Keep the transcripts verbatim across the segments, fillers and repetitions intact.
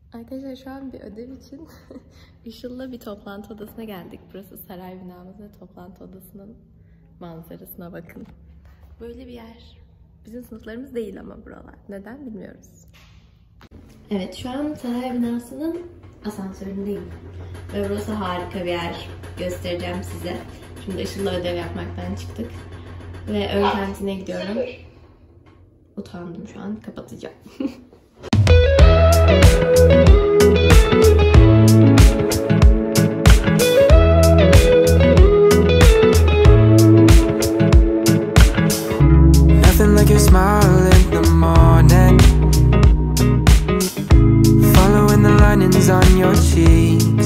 Arkadaşlar şu an bir ödev için Işıl'la bir toplantı odasına geldik. Burası saray binamız ve toplantı odasının manzarasına bakın. Böyle bir yer. Bizim sınıflarımız değil ama buralar. Neden bilmiyoruz. Evet, şu an saray binasının asansöründeyim. Ve burası harika bir yer. Göstereceğim size. Şimdi Işıl'la ödev yapmaktan çıktık. Ve ön kantine gidiyorum. Utandım şu an. Kapatacağım. Nothing like your smile in the morning, following the linings on your cheeks.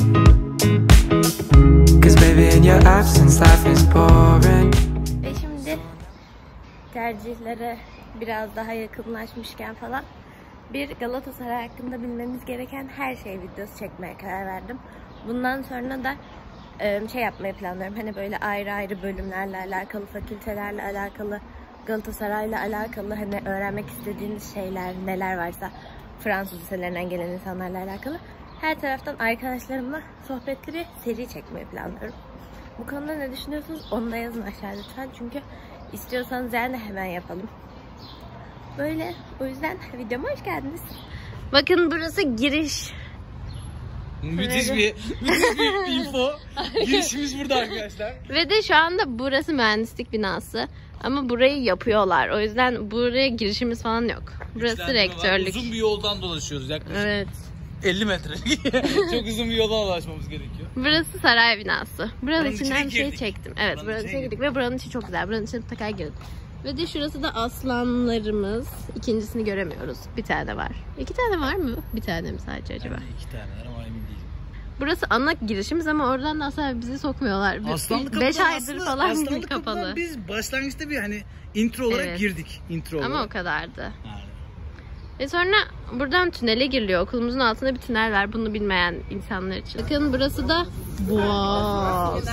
'Cause baby in your absence life is boring. Ve şimdi tercihlere biraz daha yakınlaşmışken falan bir Galatasaray hakkında bilmemiz gereken her şey videosu çekmeye karar verdim. Bundan sonra da şey yapmayı planlıyorum. Hani böyle ayrı ayrı bölümlerle alakalı, fakültelerle alakalı, Galatasaray'la alakalı, hani öğrenmek istediğiniz şeyler neler varsa, Fransız liselerinden gelen insanlarla alakalı her taraftan arkadaşlarımla sohbetleri seri çekmeyi planlıyorum. Bu konuda ne düşünüyorsunuz? Onu da yazın aşağı lütfen. Çünkü istiyorsanız yani hemen yapalım. Böyle. O yüzden videoma hoş geldiniz. Bakın burası giriş. Müthiş bir, müthiş bir info. Girişimiz burada arkadaşlar. Ve de şu anda burası mühendislik binası. Ama burayı yapıyorlar. O yüzden buraya girişimiz falan yok. Burası rektörlük. Uzun bir yoldan dolaşıyoruz yaklaşık. Evet. elli metre. Çok uzun bir yoldan dolaşmamız gerekiyor. Burası saray binası. Buranın Buranın içinden bir şey girdik. çektim. Evet, Buranın buranın içine girdik. girdik ve buranın içi çok güzel. Buranın içine mutlaka girin. Ve de şurası da aslanlarımız. İkincisini göremiyoruz. Bir tane var. İki tane var mı? Bir tane mi sadece acaba? Bence iki tane ama emin değilim. Burası ana girişimiz ama oradan da asla bizi sokmuyorlar. Aslanlı beş aydır falan Aslanlı kapalı. Biz başlangıçta bir hani intro olarak Evet. girdik. Intro olarak. Ama o kadardı. Yani. Ve sonra buradan tünele giriliyor. Okulumuzun altında bir tünel var. Bunu bilmeyen insanlar için. Bakın burası da Boğaz.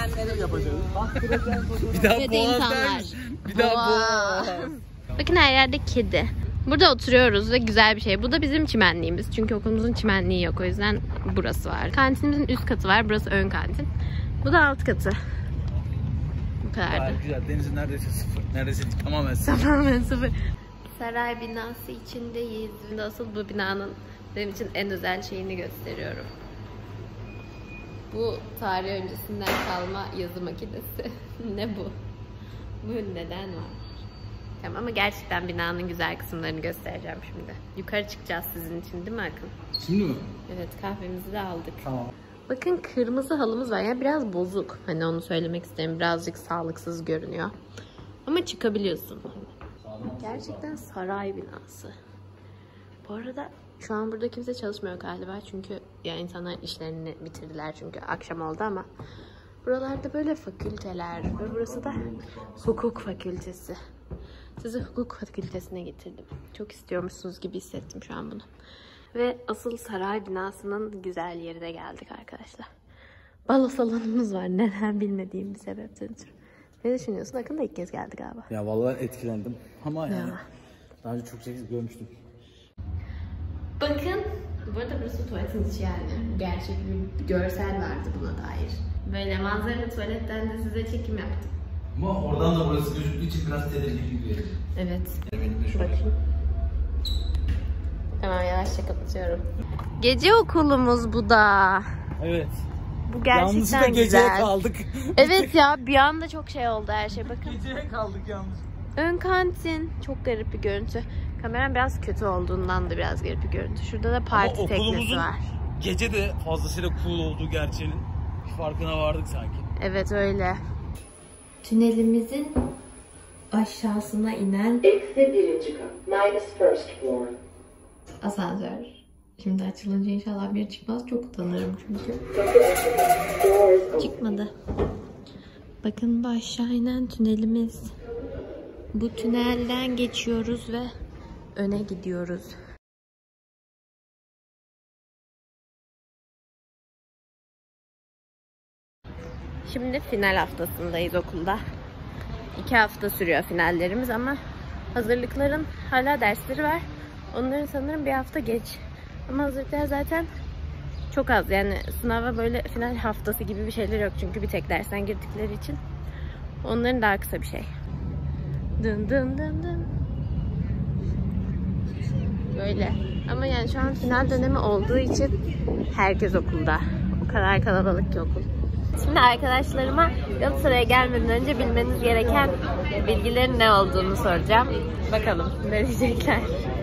Bir daha Ve de boğaz insanlar. dermiş. Bir daha boğaz. Bakın her yerde kedi. Burada oturuyoruz ve güzel bir şey. Bu da bizim çimenliğimiz. Çünkü okulumuzun çimenliği yok. O yüzden burası var. Kantinimizin üst katı var. Burası ön kantin. Bu da alt katı. Bu kadardı. Gayet güzel. Denizin neredeyse sıfır. Neredeyse tamamen sıfır. Tamamen sıfır. Saray binası içindeyiz. Şimdi asıl bu binanın benim için en özel şeyini gösteriyorum. Bu tarih öncesinden kalma yazı makinesi. Ne bu? Bu neden var? Tamam ama gerçekten binanın güzel kısımlarını göstereceğim şimdi. Yukarı çıkacağız sizin için değil mi Akın? Şimdi mi? Evet, kahvemizi de aldık. Tamam. Bakın kırmızı halımız var. Yani biraz bozuk. Hani onu söylemek istedim. Birazcık sağlıksız görünüyor. Ama çıkabiliyorsun. Gerçekten saray binası. Bu arada şu an burada kimse çalışmıyor galiba. Çünkü ya insanlar işlerini bitirdiler çünkü akşam oldu ama buralarda böyle fakülteler ve burası da hukuk fakültesi. Sizi hukuk fakültesine getirdim. Çok istiyormuşsunuz gibi hissettim şu an bunu. Ve asıl saray binasının güzel yerine geldik arkadaşlar. Balo salonumuz var. Neden bilmediğim bir sebepten ötürü. Ne düşünüyorsun? Akın da ilk kez geldi galiba. Ya vallahi etkilendim. Ama yani Ya. daha önce çok şey görmüştüm. Bakın. Bu arada burası tuvaletin içi yani. Gerçek bir görsel vardı buna dair. Böyle manzaralı tuvaletten de size çekim yaptım. Ama oradan da burası gözüktüğü için biraz tedirgin bir yer. Evet. Benim de şöyle. Bakayım. Tamam, yavaşça kapatıyorum. Gece okulumuz bu da. Evet. Bu gerçekten Yalnızca geceye güzel. kaldık. Evet ya, bir anda çok şey oldu her şey. Bakın. Geceye kaldık yalnız. Ön kantin. Çok garip bir görüntü. Kameram biraz kötü olduğundan da biraz garip bir görüntü. Şurada da parti Ama teknesi okulumuzun var. gece de fazlasıyla cool olduğu gerçeğinin bir farkına vardık sanki. Evet öyle. Tünelimizin aşağısına inen Eksi birinci kat. Minus first floor. asansör. Şimdi açılınca inşallah bir çıkmaz. Çok utanırım çünkü. Çıkmadı. Bakın bu aşağı inen tünelimiz. Bu tünelden geçiyoruz ve öne gidiyoruz. Şimdi final haftasındayız okulda. İki hafta sürüyor finallerimiz ama hazırlıkların hala dersleri var. Onların sanırım bir hafta geç Ama hazırlıklar zaten çok az. Yani sınava böyle final haftası gibi bir şeyler yok. Çünkü bir tek dersten girdikleri için. Onların daha kısa bir şey. Dın dın dın dın. Böyle. Ama yani şu an final dönemi olduğu için herkes okulda. O kadar kalabalık ki okul. Şimdi arkadaşlarıma Galatasaray'a gelmeden önce bilmeniz gereken bilgilerin ne olduğunu soracağım. Bakalım ne diyecekler.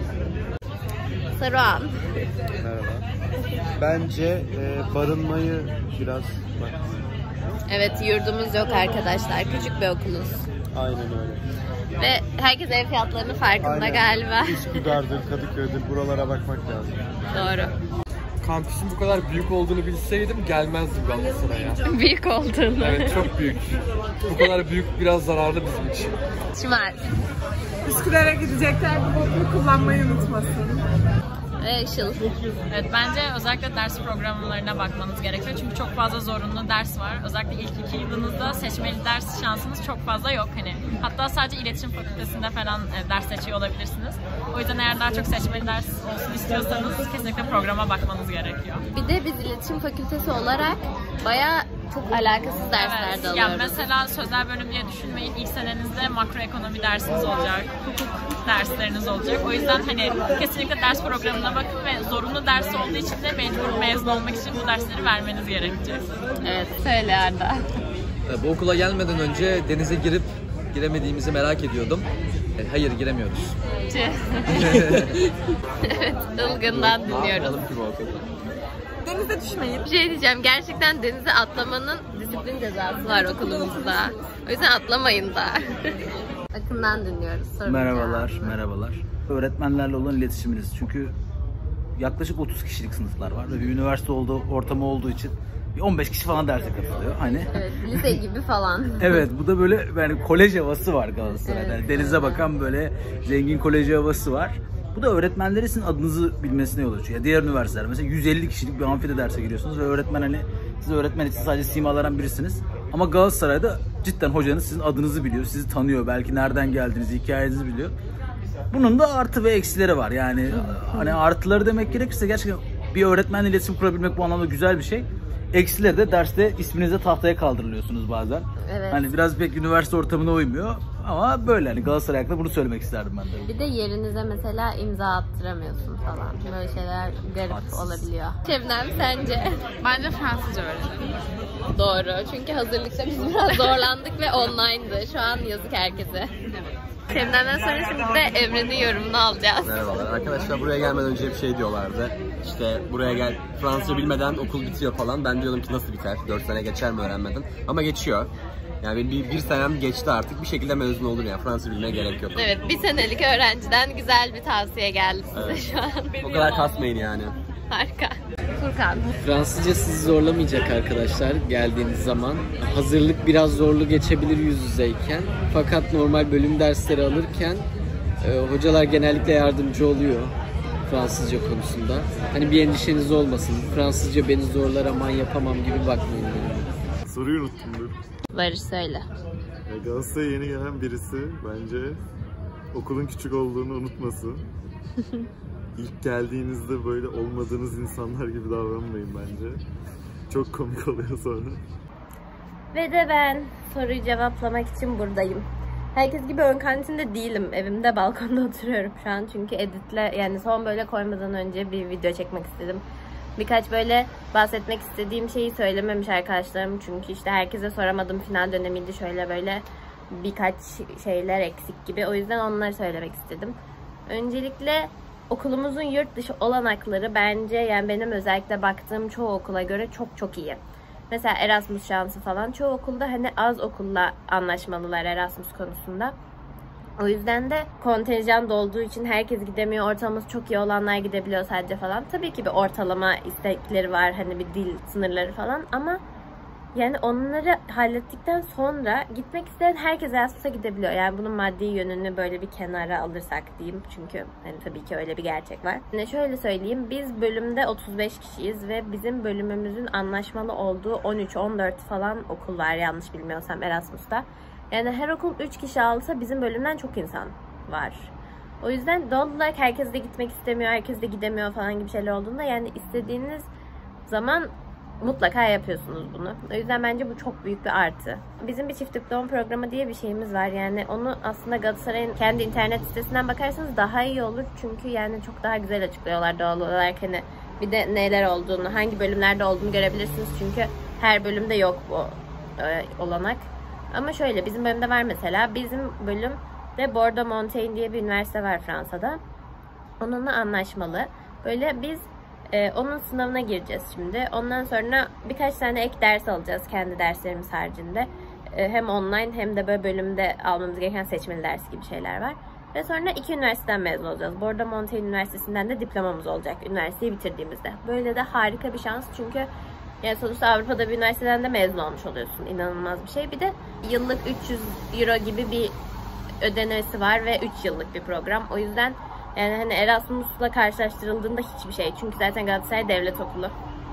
Saruhan. Merhaba. Bence e, barınmayı biraz bak. Evet, yurdumuz yok arkadaşlar. Küçük bir okuluz. Aynen öyle. Ve herkes ev fiyatlarının farkında Aynen. galiba. Üsküdar'dır, Kadıköy'dür, buralara bakmak lazım. Doğru. Kampüsün bu kadar büyük olduğunu bilseydim gelmezdim Galatasaray'a. Büyük olduğunu. Evet, çok büyük. Bu kadar büyük biraz zararlı bizim için. Şimal. Üsküdar'a gidecekler, bu okulu kullanmayı unutmasın. Ve Işıl. Evet, bence özellikle ders programlarına bakmanız gerekiyor. Çünkü çok fazla zorunlu ders var. Özellikle ilk iki yılınızda seçmeli ders şansınız çok fazla yok. Hani hatta sadece iletişim fakültesinde falan e, ders seçiyor olabilirsiniz. O yüzden eğer daha çok seçmeli ders olsun istiyorsanız kesinlikle programa bakmanız gerekiyor. Bir de biz iletişim fakültesi olarak bayağı çok alakasız derslerde Evet, alıyoruz. yani mesela sözel bölüm diye düşünmeyin. İlk senenizde makroekonomi dersiniz olacak, hukuk dersleriniz olacak. O yüzden hani kesinlikle ders programına bakın ve zorunlu ders olduğu için de mecbur mezun olmak için bu dersleri vermeniz gerekecek. Evet, söyle Arda. Bu okula gelmeden önce denize girip giremediğimizi merak ediyordum. Hayır, giremiyoruz. Evet, Ilgın'dan dinliyoruz. Denize düşmeyin. Bir şey diyeceğim, gerçekten denize atlamanın disiplin cezası var okulumuzda. O yüzden atlamayın da. Akın'dan dinliyoruz. Sorun Merhabalar, cevabını. merhabalar. Öğretmenlerle olan iletişiminiz. Çünkü yaklaşık otuz kişilik sınıflar var ve bir üniversite olduğu, ortamı olduğu için bir on beş kişi falan derse katılıyor. Hani Evet, lise gibi falan. evet, bu da böyle yani kolej havası var Galatasaray'da. Evet, Yani denize bakan böyle zengin kolej havası var. Bu da öğretmenlerin sizin adınızı bilmesine yol açıyor. Ya diğer üniversiteler mesela yüz elli kişilik bir amfide derse giriyorsunuz ve öğretmen hani siz öğretmen için sadece simalardan birisiniz. Ama Galatasaray'da cidden hocanız sizin adınızı biliyor, sizi tanıyor, belki nereden geldiğinizi, hikayenizi biliyor. Bunun da artı ve eksileri var. Yani hani artıları demek gerekirse gerçekten bir öğretmenle iletişim kurabilmek bu anlamda güzel bir şey. Eksileri de derste isminize tahtaya kaldırılıyorsunuz bazen. Evet. Hani biraz pek üniversite ortamına uymuyor. Ama böyle hani Galatasaray hakkında bunu söylemek isterdim ben de. Bir de yerinize mesela imza attıramıyorsun falan. Böyle şeyler garip Haksız. olabiliyor. Şebnem sence? Bence Fransızca öğrenin. Doğru. Çünkü hazırlıkta biz biraz zorlandık ve online'dı. Şu an yazık herkese. Şebnem'den sonra şimdi de Emre'nin yorumunu alacağız. Merhabalar. Arkadaşlar buraya gelmeden önce bir şey diyorlardı. İşte buraya gel, Fransızca bilmeden okul bitiyor falan. Ben diyordum ki nasıl biter? dört sene geçer mi öğrenmeden? Ama geçiyor. Yani bir, bir senem geçti artık. Bir şekilde mezun olur ya. Fransızca bilmeye gerek yok. Evet, bir senelik öğrenciden güzel bir tavsiye geldi size Evet. şu an. O kadar kasmayın yani. Harika. Furkan. Fransızca sizi zorlamayacak arkadaşlar geldiğiniz zaman. Hazırlık biraz zorlu geçebilir yüz yüzeyken. Fakat normal bölüm dersleri alırken e, hocalar genellikle yardımcı oluyor Fransızca konusunda. Hani bir endişeniz olmasın. Fransızca beni zorlar aman yapamam gibi bakmayın. Yani. Soruyu unuttum dur. Barış söyle. Galatasaray'a yeni gelen birisi bence okulun küçük olduğunu unutmasın. İlk geldiğinizde böyle olmadığınız insanlar gibi davranmayın bence. Çok komik oluyor sonra. Ve de ben soruyu cevaplamak için buradayım. Herkes gibi ön kantinde değilim. Evimde balkonda oturuyorum şu an. Çünkü editle yani son böyle koymadan önce bir video çekmek istedim. Birkaç böyle bahsetmek istediğim şeyi söylememiş arkadaşlarım. Çünkü işte herkese soramadım. Final dönemiydi, şöyle böyle birkaç şeyler eksik gibi. O yüzden onları söylemek istedim. Öncelikle okulumuzun yurt dışı olanakları bence yani benim özellikle baktığım çoğu okula göre çok çok iyi. Mesela Erasmus şansı falan çoğu okulda hani az okulla anlaşmalılar Erasmus konusunda. O yüzden de kontenjan dolduğu için herkes gidemiyor. Ortalaması çok iyi olanlar gidebiliyor sadece falan. Tabii ki bir ortalama istekleri var. Hani bir dil sınırları falan ama yani onları hallettikten sonra gitmek isteyen herkes Erasmus'a gidebiliyor. Yani bunun maddi yönünü böyle bir kenara alırsak diyeyim. Çünkü hani tabii ki öyle bir gerçek var. Yani şöyle söyleyeyim. Biz bölümde otuz beş kişiyiz ve bizim bölümümüzün anlaşmalı olduğu on üç on dört falan okul var yanlış bilmiyorsam Erasmus'ta. Yani her okul üç kişi alsa bizim bölümden çok insan var. O yüzden doğal olarak herkes de gitmek istemiyor, herkes de gidemiyor falan gibi şeyler olduğunda yani istediğiniz zaman mutlaka yapıyorsunuz bunu. O yüzden bence bu çok büyük bir artı. Bizim bir çift diploma programı diye bir şeyimiz var. Yani onu aslında Galatasaray'ın kendi internet sitesinden bakarsanız daha iyi olur. Çünkü yani çok daha güzel açıklıyorlar doğal olarak. Hani bir de neler olduğunu, hangi bölümlerde olduğunu görebilirsiniz. Çünkü her bölümde yok bu e, olanak. Ama şöyle bizim bölümde var mesela. Bizim bölümde Bordeaux Montaigne diye bir üniversite var Fransa'da. Onunla anlaşmalı. Böyle biz Ee, onun sınavına gireceğiz şimdi. Ondan sonra birkaç tane ek ders alacağız kendi derslerimiz haricinde. Ee, hem online hem de böyle bölümde almamız gereken seçmeli ders gibi şeyler var. Ve sonra iki üniversiteden mezun olacağız. Bordeaux Montaigne Üniversitesi'nden de diplomamız olacak üniversiteyi bitirdiğimizde. Böyle de harika bir şans çünkü yani sonuçta Avrupa'da bir üniversiteden de mezun olmuş oluyorsun. İnanılmaz bir şey. Bir de yıllık üç yüz euro gibi bir ödenmesi var ve üç yıllık bir program. O yüzden yani hani Erasmus'la karşılaştırıldığında hiçbir şey. Çünkü zaten Galatasaray devlet okulu.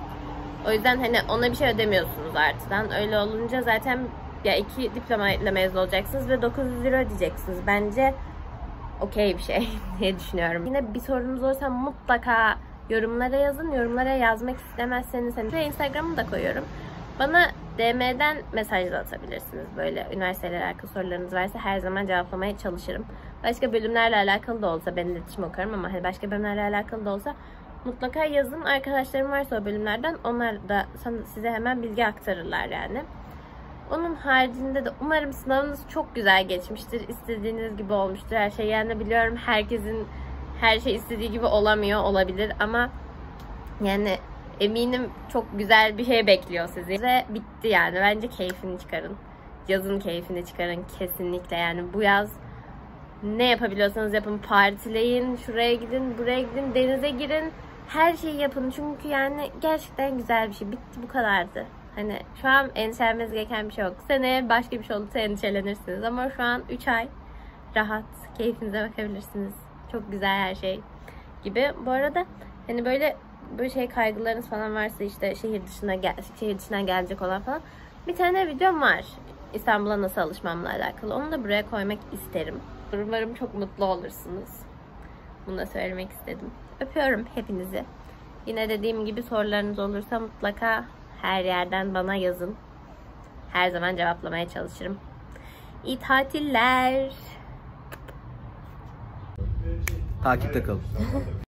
O yüzden hani ona bir şey ödemiyorsunuz artıdan. Öyle olunca zaten ya iki diplomayla mezun olacaksınız ve dokuz yüz euro ödeyeceksiniz. Bence okey bir şey diye düşünüyorum. Yine bir sorunuz olursa mutlaka yorumlara yazın. Yorumlara yazmak istemezseniz hani ve Instagram'ı da koyuyorum. Bana D M'den mesaj da atabilirsiniz. Böyle üniversiteyle alakalı sorularınız varsa her zaman cevaplamaya çalışırım. Başka bölümlerle alakalı da olsa ben iletişim okurum ama hani başka bölümlerle alakalı da olsa mutlaka yazın. Arkadaşlarım varsa o bölümlerden onlar da size hemen bilgi aktarırlar yani. Onun haricinde de umarım sınavınız çok güzel geçmiştir. İstediğiniz gibi olmuştur her şey. Yani biliyorum herkesin her şey istediği gibi olamıyor olabilir ama yani eminim çok güzel bir şey bekliyor sizi. Ve bitti yani. Bence keyfini çıkarın. Yazın keyfini çıkarın kesinlikle. Yani bu yaz ne yapabiliyorsanız yapın. Partileyin, şuraya gidin, buraya gidin, denize girin. Her şeyi yapın. Çünkü yani gerçekten güzel bir şey. Bitti, bu kadardı. Hani şu an endişelenmeniz gereken bir şey yok. Seneye başka bir şey olursa endişelenirsiniz. Ama şu an üç ay rahat, keyfinize bakabilirsiniz. Çok güzel her şey gibi. Bu arada hani böyle böyle şey kaygılarınız falan varsa işte şehir dışına gel şehir dışından gelecek olan falan bir tane videom var. İstanbul'a nasıl alışmamla alakalı. Onu da buraya koymak isterim. Umarım çok mutlu olursunuz. Bunu da söylemek istedim. Öpüyorum hepinizi. Yine dediğim gibi sorularınız olursa mutlaka her yerden bana yazın. Her zaman cevaplamaya çalışırım. İyi tatiller. Takipte kalın.